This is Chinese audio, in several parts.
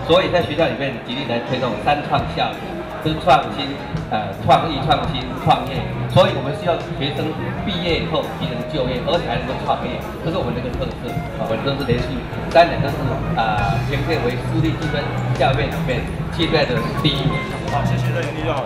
所以在学校里面极力来推动三创校园，就是创新、创意、创新、创业。所以我们需要学生毕业以后即能就业，而且还能够创业，这是我们这个特色。我们都是连续3年都是评选为私立技专校院里面现在的第1名。 好，谢谢任理长。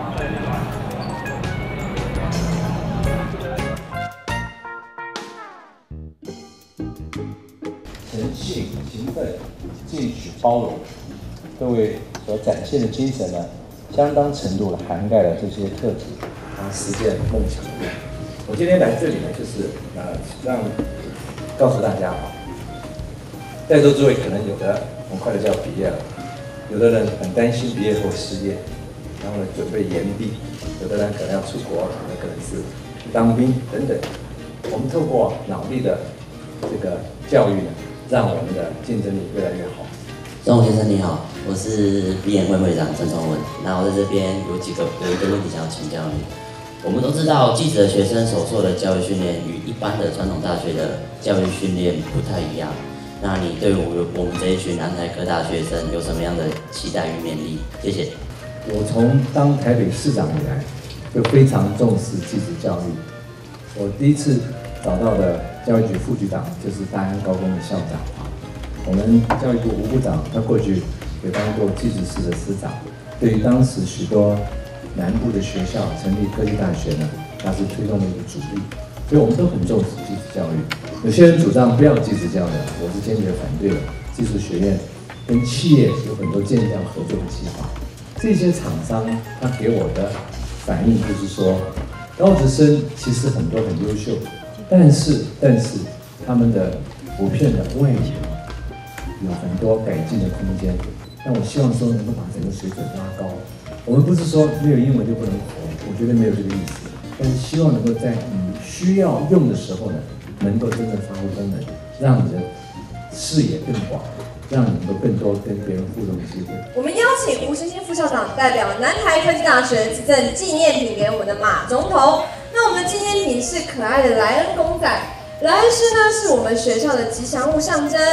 诚信、勤奋、进取、包容，各位所展现的精神呢，相当程度的涵盖了这些特质，实现梦想。我今天来这里呢，就是告诉大家啊，在座诸位可能有的很快的就要毕业了，有的人很担心毕业后失业，然后呢准备延毕，有的人可能要出国，有的可能是当兵等等。我们透过脑力的这个教育呢，让我们的竞争力越来越好。 钟宏先生你好，我是毕研会会长郑崇文。那我在这边有一个问题想要请教你。我们都知道，技职的学生所受的教育训练与一般的传统大学的教育训练不太一样。那你对我们这一群南台科大学生有什么样的期待与勉励？谢谢。 我从当台北市长以来，就非常重视技职教育。我第一次找到的教育局副局长就是大安高工的校长啊。我们教育部吴部长，他过去也当过技职室的师长，对于当时许多南部的学校成立科技大学呢，他是推动的一个主力，所以我们都很重视技职教育。有些人主张不要技职教育，我是坚决反对的。技术学院跟企业有很多建教合作的计划，这些厂商他给我的反应就是说，高职生其实很多很优秀，但是他们的普遍的外形有很多改进的空间。那我希望说能够把整个水准拉高。我们不是说没有英文就不能活，我觉得没有这个意思。但是希望能够在你需要用的时候呢，能够真正发挥功能，让你的视野更广，让你能够更多跟别人互动的机会。 我们邀请吴世新副校长代表南台科技大学赠纪念品给我们的马总统。那我们的纪念品是可爱的莱恩公仔，莱恩狮呢是我们学校的吉祥物象征。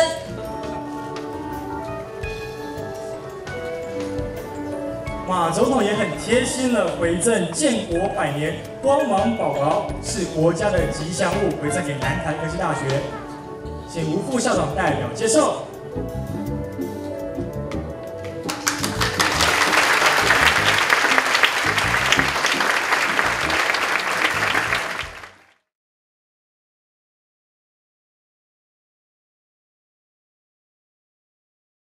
马总统也很贴心的回赠建国100年光芒宝宝，是国家的吉祥物，回赠给南台科技大学。请吴副校长代表接受。